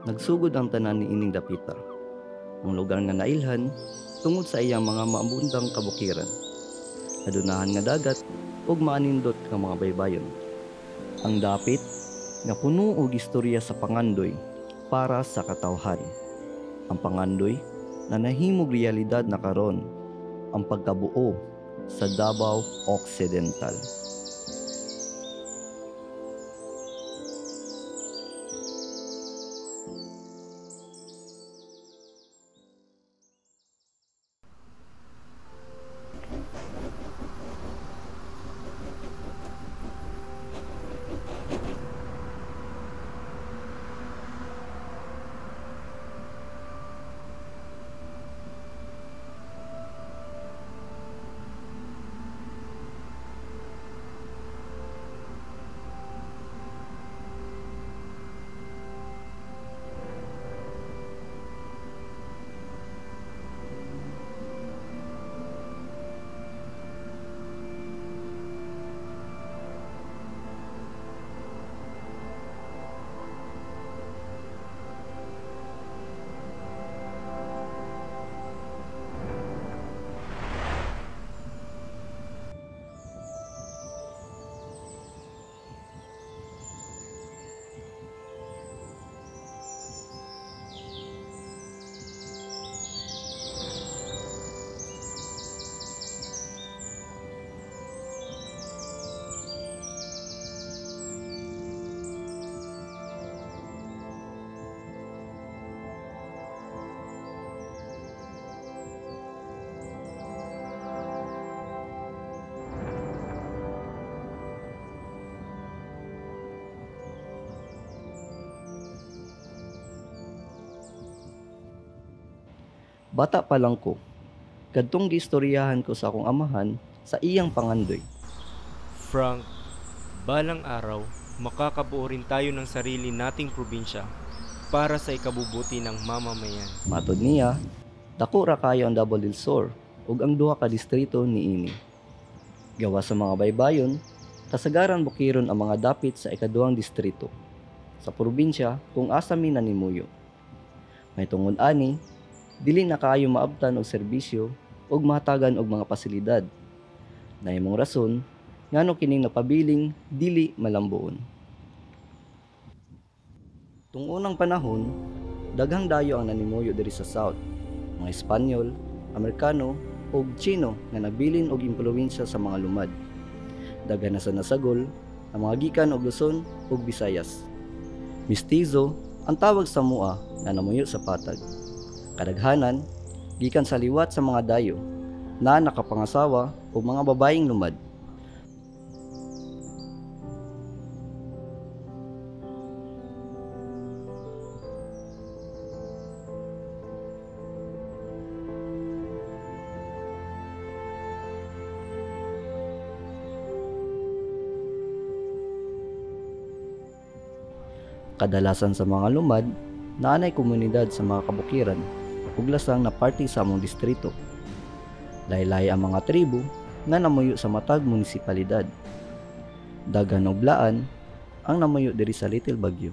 Nagsugod ang tanan ni ining dapita. Ang lugar nga nailhan tungod sa iyang mga maabundang kabukiran. Adunahan nga dagat ug maanindot nga mga baybayon. Ang dapit nga puno og istorya sa pangandoy para sa katawhan. Ang pangandoy na nahimog realidad na karon, ang pagkabuo sa Davao Occidental. Bata pa lang ko, kadtong giistoryahan ko sa akong amahan sa iyang pangandoy. Frank, balang araw, makakabuo rin tayo ng sarili nating probinsya para sa ikabubuti ng mamamayan. Matod niya, dako ra kayo ang Double Hill Sur ug ang duha ka distrito niini. Gawa sa mga baybayon, kasagaran bukiron ang mga dapit sa ikaduhang distrito sa probinsya kung asa mi nanimuyo. May tungod ani, dili na kaayo maabtan og serbisyo ug mahatagan og mga pasilidad. Nahimong rason ngano kining napabiling dili malambuon. Tung unang panahon, daghang dayo ang nanimuyo diri sa South. Mga Espanyol, Amerikano ug Tsino nga nabilin og impluwensya sa mga lumad. Daghan na sa nasagol ang mga gikan og Luzon ug Visayas. Mistizo ang tawag sa mua na namuyo sa patag. Kadaghanan, gikan sa liwat sa mga dayo na nakapangasawa o mga babaeng lumad. Kadalasan sa mga lumad, naanay komunidad sa mga kabukiran ug lasang na parte sa among distrito. Laylay ang mga tribo nga namuyo sa matag munisipalidad. Daghan og blaan ang namuyo diri sa Little Baguio.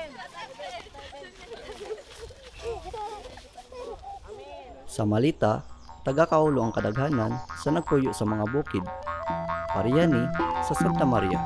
Sa Malita, taga-kaulo ang kadaghanan sa nagpuyo sa mga bukid. Pareha ni sa Santa Maria.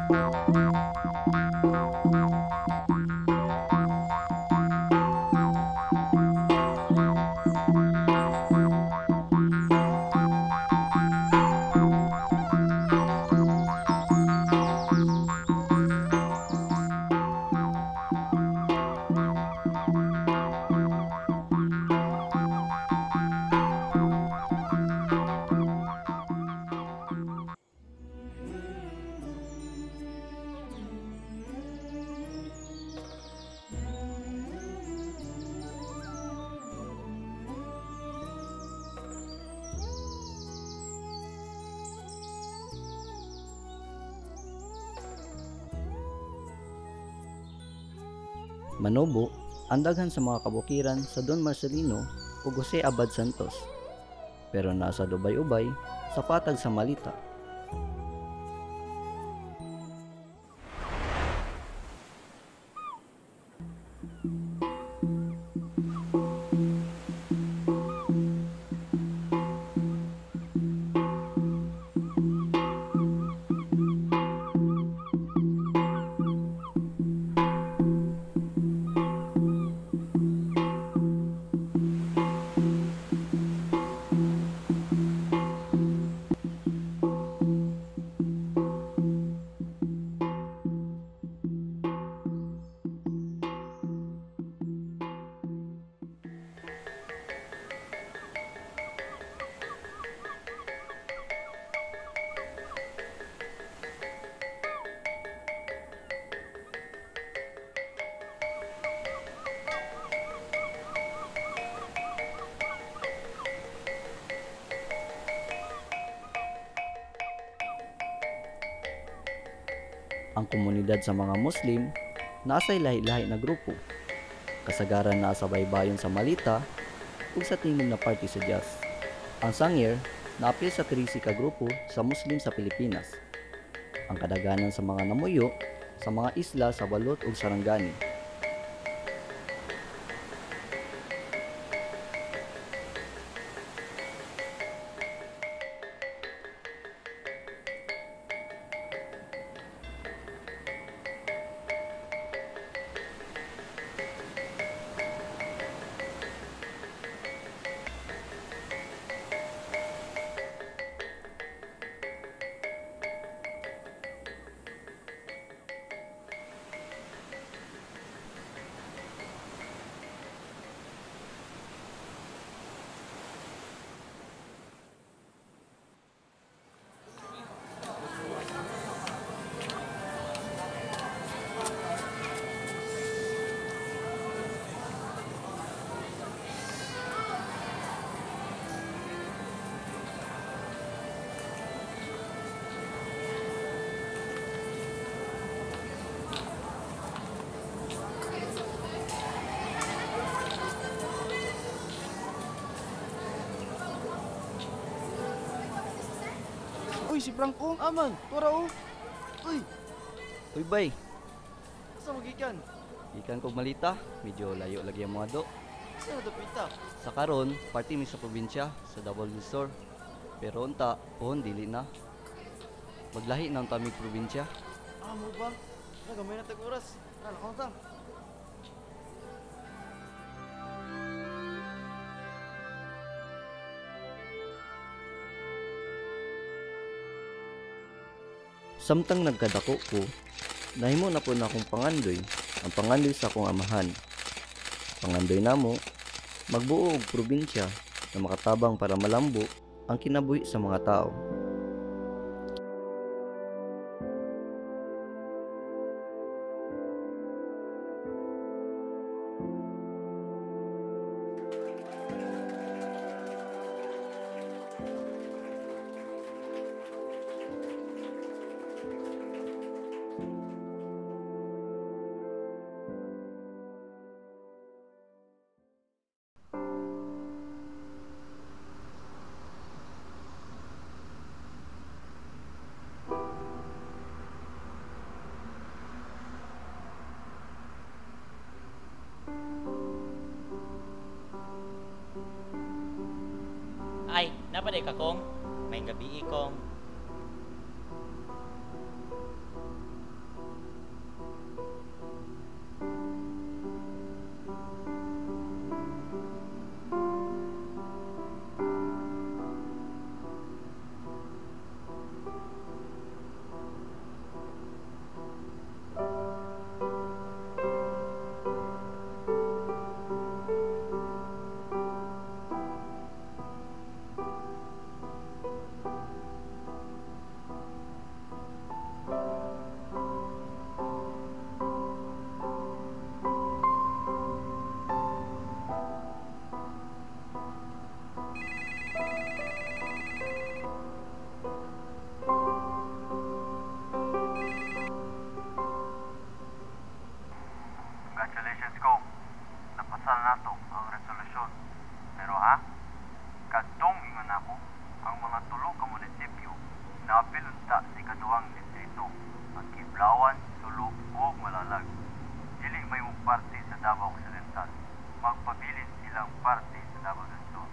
Manobo, ang daghan sa mga kabukiran sa Don Marcelino ug Jose Abad Santos. Pero nasa Dubay-ubay sa patag sa Malita. Ang komunidad sa mga Muslim naasay lahi-lahi na grupo. Kasagaran naa sa baybayon sa Malita ug sa tingog na party sa jazz. Ang Sangyer naapil sa 13 ka grupo sa Muslim sa Pilipinas. Ang kadaghanan sa mga namuyo sa mga isla sa Balot ug Sarangani. Uy, si Franco. Aman, tura o. Uy, Uy bay, asa magikan? ikan kog Malita, medyo layo lagi ang mga do. Asa na dapita? Sa karon, party mi sa probinsya sa Double Store. Pero unta, pohon dili na. Maglahi na ang tamig probinsya. Amo ba? Nagamay na tag-oras. Ano ka ta? Samtang nagkadako ko, nahimo na po na akong pangandoy, ang pangandoy sa akong amahan. Pangandoy namo, magbuo og probinsya na makatabang para malambo ang kinabuhi sa mga tao. Ay, napaday ka kong? May gabi kong. Congratulations ko. Napasal nato ang resolusyon. Pero ha, kadtong ingon ako, ang mga tulo ka munisipyo naapil unta sa ikaduhang distrito, ang Kiblawan, Sulok ug Malalag. Dili may mong parte sa Davao Occidental. Magpabilin silang parte sa Davao del Sur.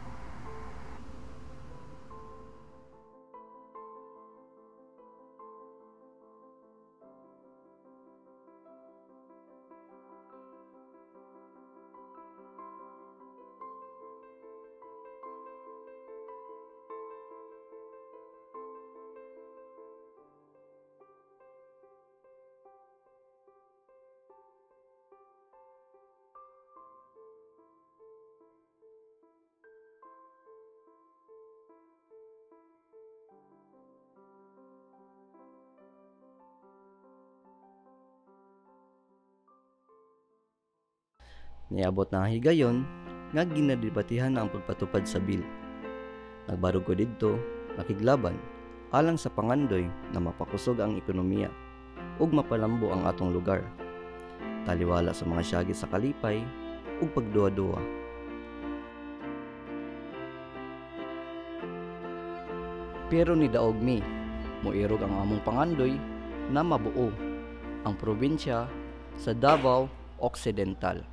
Niabot na ang higayon nga ginadebatihan na ang pagpatupad sa bil. Nagbarog ko didto, nakiglaban, alang sa pangandoy na mapakusog ang ekonomiya. ug mapalambo ang atong lugar. Taliwala sa mga syagi sa kalipay ug pagduwa-duwa. Pero ni daog mi, moirog ang among pangandoy na mabuo ang probinsya sa Davao Occidental.